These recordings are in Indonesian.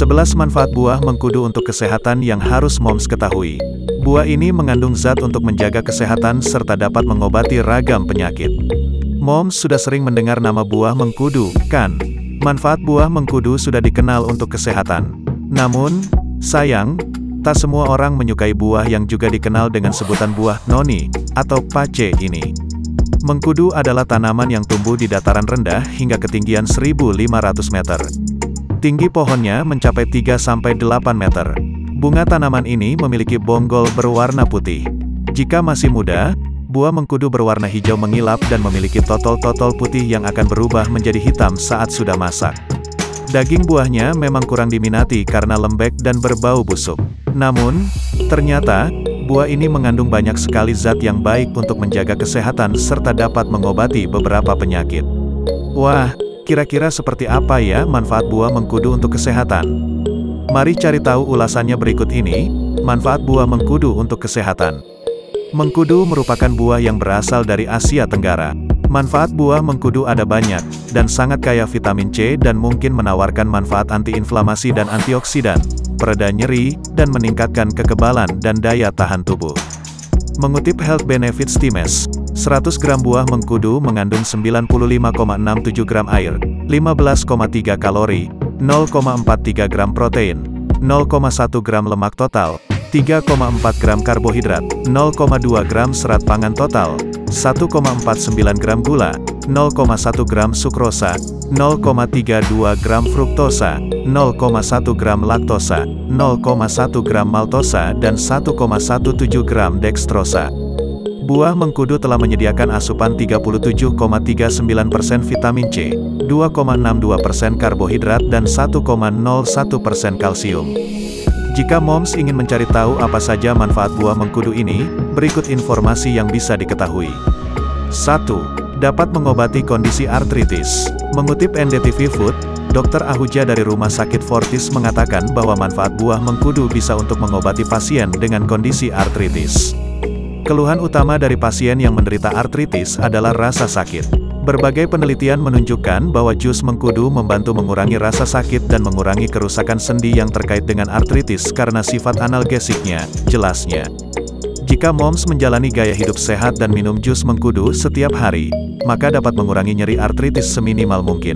11 manfaat buah mengkudu untuk kesehatan yang harus moms ketahui. Buah ini mengandung zat untuk menjaga kesehatan serta dapat mengobati ragam penyakit. Moms sudah sering mendengar nama buah mengkudu, kan? Manfaat buah mengkudu sudah dikenal untuk kesehatan. Namun, sayang, tak semua orang menyukai buah yang juga dikenal dengan sebutan buah noni, atau pace ini. Mengkudu adalah tanaman yang tumbuh di dataran rendah hingga ketinggian 1.500 meter. Tinggi pohonnya mencapai 3-8 meter. Bunga tanaman ini memiliki bonggol berwarna putih. Jika masih muda, buah mengkudu berwarna hijau mengilap dan memiliki totol-totol putih yang akan berubah menjadi hitam saat sudah masak. Daging buahnya memang kurang diminati karena lembek dan berbau busuk. Namun, ternyata, buah ini mengandung banyak sekali zat yang baik untuk menjaga kesehatan serta dapat mengobati beberapa penyakit. Wah, kira-kira seperti apa ya manfaat buah mengkudu untuk kesehatan? Mari cari tahu ulasannya berikut ini. Manfaat buah mengkudu untuk kesehatan. Mengkudu merupakan buah yang berasal dari Asia Tenggara. Manfaat buah mengkudu ada banyak, dan sangat kaya vitamin C dan mungkin menawarkan manfaat antiinflamasi dan antioksidan, pereda nyeri, dan meningkatkan kekebalan dan daya tahan tubuh. Mengutip Health Benefits Times, 100 gram buah mengkudu mengandung 95,67 gram air, 15,3 kalori, 0,43 gram protein, 0,1 gram lemak total, 3,4 gram karbohidrat, 0,2 gram serat pangan total, 1,49 gram gula, 0,1 gram sukrosa, 0,32 gram fruktosa, 0,1 gram laktosa, 0,1 gram maltosa dan 1,17 gram dextrosa. Buah mengkudu telah menyediakan asupan 37,39% vitamin C, 2,62% karbohidrat dan 1,01% kalsium. Jika moms ingin mencari tahu apa saja manfaat buah mengkudu ini, berikut informasi yang bisa diketahui. 1. Dapat mengobati kondisi artritis. Mengutip NDTV Food, Dr. Ahuja dari Rumah Sakit Fortis mengatakan bahwa manfaat buah mengkudu bisa untuk mengobati pasien dengan kondisi artritis. Keluhan utama dari pasien yang menderita artritis adalah rasa sakit. Berbagai penelitian menunjukkan bahwa jus mengkudu membantu mengurangi rasa sakit dan mengurangi kerusakan sendi yang terkait dengan artritis karena sifat analgesiknya, jelasnya. Jika moms menjalani gaya hidup sehat dan minum jus mengkudu setiap hari, maka dapat mengurangi nyeri artritis seminimal mungkin.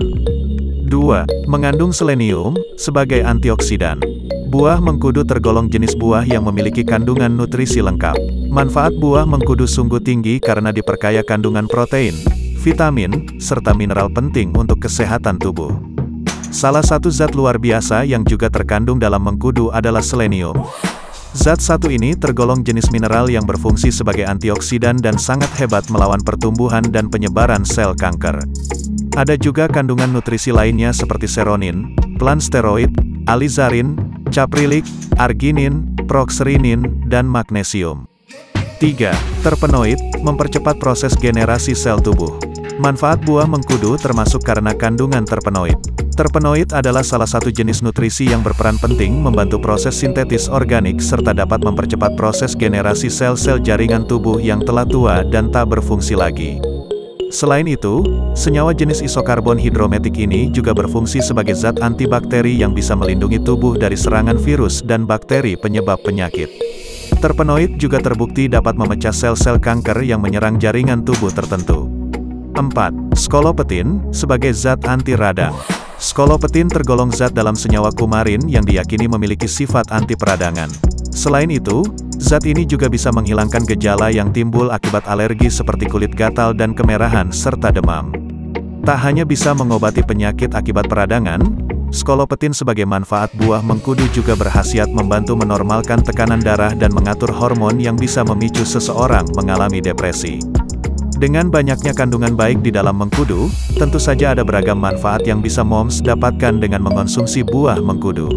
2. Mengandung selenium, sebagai antioksidan. Buah mengkudu tergolong jenis buah yang memiliki kandungan nutrisi lengkap. Manfaat buah mengkudu sungguh tinggi karena diperkaya kandungan protein, vitamin, serta mineral penting untuk kesehatan tubuh. Salah satu zat luar biasa yang juga terkandung dalam mengkudu adalah selenium. Zat satu ini tergolong jenis mineral yang berfungsi sebagai antioksidan dan sangat hebat melawan pertumbuhan dan penyebaran sel kanker. Ada juga kandungan nutrisi lainnya seperti seronin, plant steroid, alizarin, caprilik, arginin, proxerinin, dan magnesium. 3. Terpenoid, mempercepat proses generasi sel tubuh. Manfaat buah mengkudu termasuk karena kandungan terpenoid. Terpenoid adalah salah satu jenis nutrisi yang berperan penting membantu proses sintetis organik serta dapat mempercepat proses generasi sel-sel jaringan tubuh yang telah tua dan tak berfungsi lagi. Selain itu, senyawa jenis isokarbon hidrometik ini juga berfungsi sebagai zat antibakteri yang bisa melindungi tubuh dari serangan virus dan bakteri penyebab penyakit. Terpenoid juga terbukti dapat memecah sel-sel kanker yang menyerang jaringan tubuh tertentu. 4. Skolopetin, sebagai zat anti radang. Skolopetin tergolong zat dalam senyawa kumarin yang diyakini memiliki sifat anti peradangan. Selain itu, zat ini juga bisa menghilangkan gejala yang timbul akibat alergi seperti kulit gatal dan kemerahan serta demam. Tak hanya bisa mengobati penyakit akibat peradangan, skolopetin sebagai manfaat buah mengkudu juga berkhasiat membantu menormalkan tekanan darah dan mengatur hormon yang bisa memicu seseorang mengalami depresi. Dengan banyaknya kandungan baik di dalam mengkudu, tentu saja ada beragam manfaat yang bisa moms dapatkan dengan mengonsumsi buah mengkudu.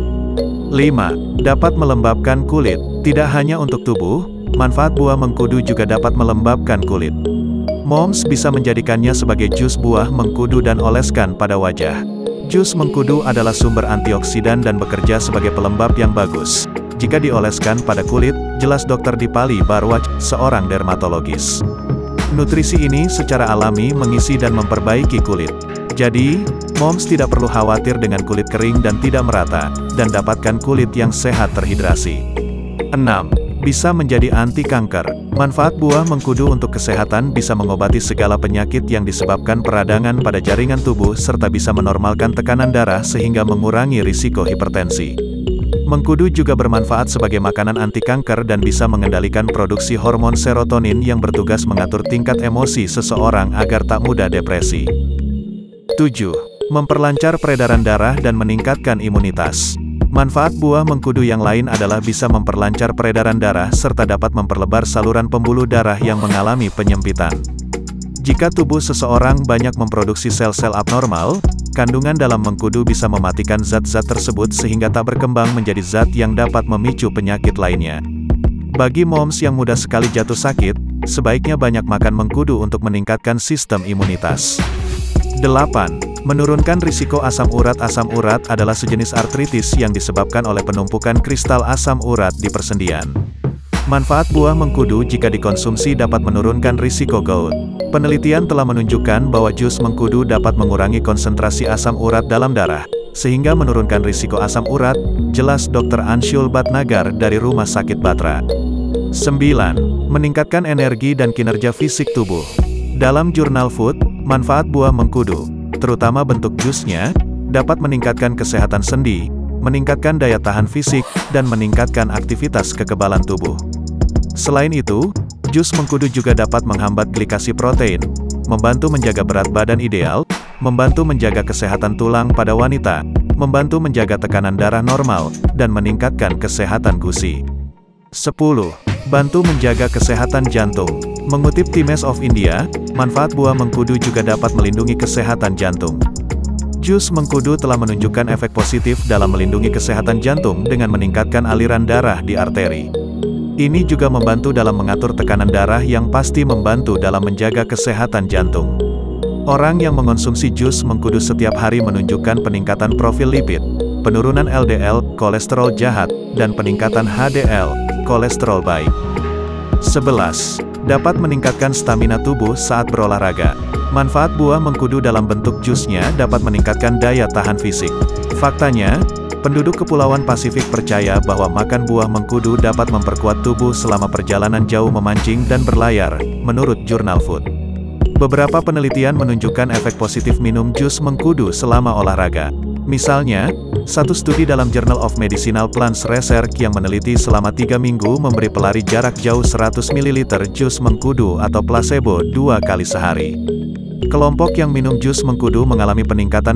5. Dapat melembabkan kulit. Tidak hanya untuk tubuh, manfaat buah mengkudu juga dapat melembabkan kulit. Moms bisa menjadikannya sebagai jus buah mengkudu dan oleskan pada wajah. Jus mengkudu adalah sumber antioksidan dan bekerja sebagai pelembab yang bagus. Jika dioleskan pada kulit, jelas Dr. Dipali Barwaj, seorang dermatologis. Nutrisi ini secara alami mengisi dan memperbaiki kulit. Jadi, moms tidak perlu khawatir dengan kulit kering dan tidak merata, dan dapatkan kulit yang sehat terhidrasi. 6. Bisa menjadi anti kanker. Manfaat buah mengkudu untuk kesehatan bisa mengobati segala penyakit yang disebabkan peradangan pada jaringan tubuh serta bisa menormalkan tekanan darah sehingga mengurangi risiko hipertensi. Mengkudu juga bermanfaat sebagai makanan anti kanker dan bisa mengendalikan produksi hormon serotonin yang bertugas mengatur tingkat emosi seseorang agar tak mudah depresi. 7. Memperlancar peredaran darah dan meningkatkan imunitas. Manfaat buah mengkudu yang lain adalah bisa memperlancar peredaran darah serta dapat memperlebar saluran pembuluh darah yang mengalami penyempitan. Jika tubuh seseorang banyak memproduksi sel-sel abnormal, kandungan dalam mengkudu bisa mematikan zat-zat tersebut sehingga tak berkembang menjadi zat yang dapat memicu penyakit lainnya. Bagi moms yang mudah sekali jatuh sakit, sebaiknya banyak makan mengkudu untuk meningkatkan sistem imunitas. 8. Menurunkan risiko asam urat. Asam urat adalah sejenis artritis yang disebabkan oleh penumpukan kristal asam urat di persendian. Manfaat buah mengkudu jika dikonsumsi dapat menurunkan risiko gout. Penelitian telah menunjukkan bahwa jus mengkudu dapat mengurangi konsentrasi asam urat dalam darah, sehingga menurunkan risiko asam urat, jelas Dr. Anshul Bhatnagar dari Rumah Sakit Batra. 9. Meningkatkan energi dan kinerja fisik tubuh. Dalam jurnal Food, manfaat buah mengkudu, terutama bentuk jusnya, dapat meningkatkan kesehatan sendi, meningkatkan daya tahan fisik, dan meningkatkan aktivitas kekebalan tubuh. Selain itu, jus mengkudu juga dapat menghambat glikasi protein, membantu menjaga berat badan ideal, membantu menjaga kesehatan tulang pada wanita, membantu menjaga tekanan darah normal, dan meningkatkan kesehatan gusi. 10. Bantu menjaga kesehatan jantung. Mengutip Times of India, manfaat buah mengkudu juga dapat melindungi kesehatan jantung. Jus mengkudu telah menunjukkan efek positif dalam melindungi kesehatan jantung dengan meningkatkan aliran darah di arteri. Ini juga membantu dalam mengatur tekanan darah yang pasti membantu dalam menjaga kesehatan jantung. Orang yang mengonsumsi jus mengkudu setiap hari menunjukkan peningkatan profil lipid, penurunan LDL, kolesterol jahat, dan peningkatan HDL, kolesterol baik. 11. Dapat meningkatkan stamina tubuh saat berolahraga. Manfaat buah mengkudu dalam bentuk jusnya dapat meningkatkan daya tahan fisik. Faktanya, penduduk Kepulauan Pasifik percaya bahwa makan buah mengkudu dapat memperkuat tubuh selama perjalanan jauh memancing dan berlayar, menurut jurnal Food. Beberapa penelitian menunjukkan efek positif minum jus mengkudu selama olahraga. Misalnya, satu studi dalam Journal of Medicinal Plants Research yang meneliti selama 3 minggu memberi pelari jarak jauh 100 ml jus mengkudu atau placebo 2 kali sehari. Kelompok yang minum jus mengkudu mengalami peningkatan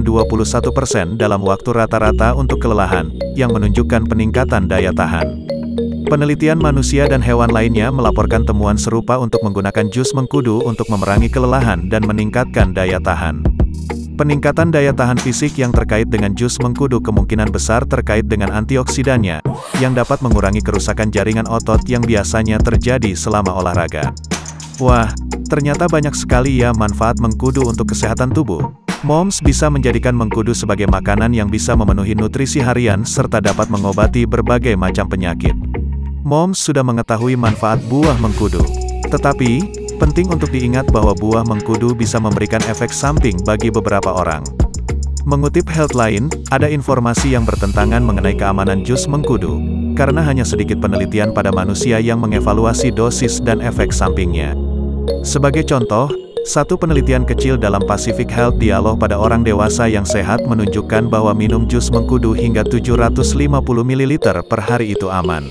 21% dalam waktu rata-rata untuk kelelahan, yang menunjukkan peningkatan daya tahan. Penelitian manusia dan hewan lainnya melaporkan temuan serupa untuk menggunakan jus mengkudu untuk memerangi kelelahan dan meningkatkan daya tahan. Peningkatan daya tahan fisik yang terkait dengan jus mengkudu kemungkinan besar terkait dengan antioksidannya, yang dapat mengurangi kerusakan jaringan otot yang biasanya terjadi selama olahraga. Wah, ternyata banyak sekali ya manfaat mengkudu untuk kesehatan tubuh. Moms bisa menjadikan mengkudu sebagai makanan yang bisa memenuhi nutrisi harian serta dapat mengobati berbagai macam penyakit. Moms sudah mengetahui manfaat buah mengkudu. Tetapi, penting untuk diingat bahwa buah mengkudu bisa memberikan efek samping bagi beberapa orang. Mengutip Healthline, ada informasi yang bertentangan mengenai keamanan jus mengkudu, karena hanya sedikit penelitian pada manusia yang mengevaluasi dosis dan efek sampingnya. Sebagai contoh, satu penelitian kecil dalam Pacific Health Dialog pada orang dewasa yang sehat menunjukkan bahwa minum jus mengkudu hingga 750 ml per hari itu aman.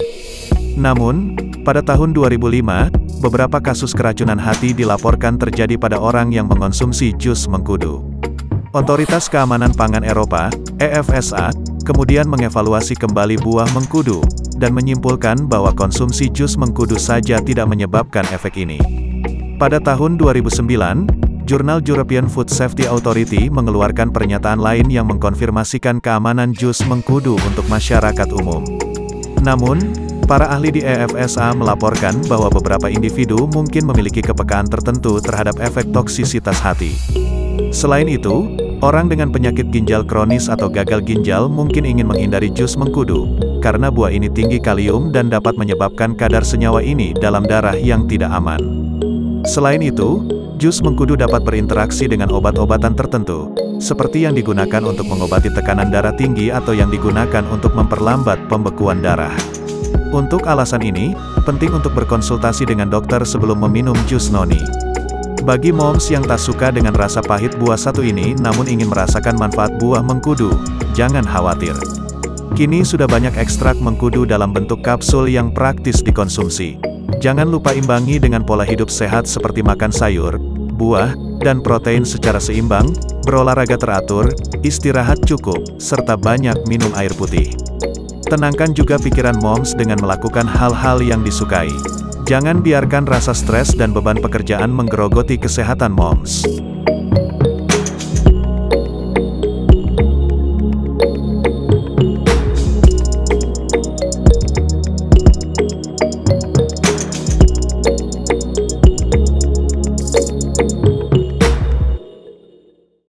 Namun, pada tahun 2005, beberapa kasus keracunan hati dilaporkan terjadi pada orang yang mengonsumsi jus mengkudu. Otoritas Keamanan Pangan Eropa, EFSA, kemudian mengevaluasi kembali buah mengkudu, dan menyimpulkan bahwa konsumsi jus mengkudu saja tidak menyebabkan efek ini. Pada tahun 2009, Jurnal European Food Safety Authority mengeluarkan pernyataan lain yang mengkonfirmasikan keamanan jus mengkudu untuk masyarakat umum. Namun, para ahli di EFSA melaporkan bahwa beberapa individu mungkin memiliki kepekaan tertentu terhadap efek toksisitas hati. Selain itu, orang dengan penyakit ginjal kronis atau gagal ginjal mungkin ingin menghindari jus mengkudu, karena buah ini tinggi kalium dan dapat menyebabkan kadar senyawa ini dalam darah yang tidak aman. Selain itu, Jus mengkudu dapat berinteraksi dengan obat-obatan tertentu, seperti yang digunakan untuk mengobati tekanan darah tinggi atau yang digunakan untuk memperlambat pembekuan darah. Untuk alasan ini, penting untuk berkonsultasi dengan dokter sebelum meminum jus noni. Bagi moms yang tak suka dengan rasa pahit buah satu ini namun ingin merasakan manfaat buah mengkudu, jangan khawatir. Kini sudah banyak ekstrak mengkudu dalam bentuk kapsul yang praktis dikonsumsi. Jangan lupa imbangi dengan pola hidup sehat seperti makan sayur, buah, dan protein secara seimbang, berolahraga teratur, istirahat cukup, serta banyak minum air putih. Tenangkan juga pikiran moms dengan melakukan hal-hal yang disukai. Jangan biarkan rasa stres dan beban pekerjaan menggerogoti kesehatan moms.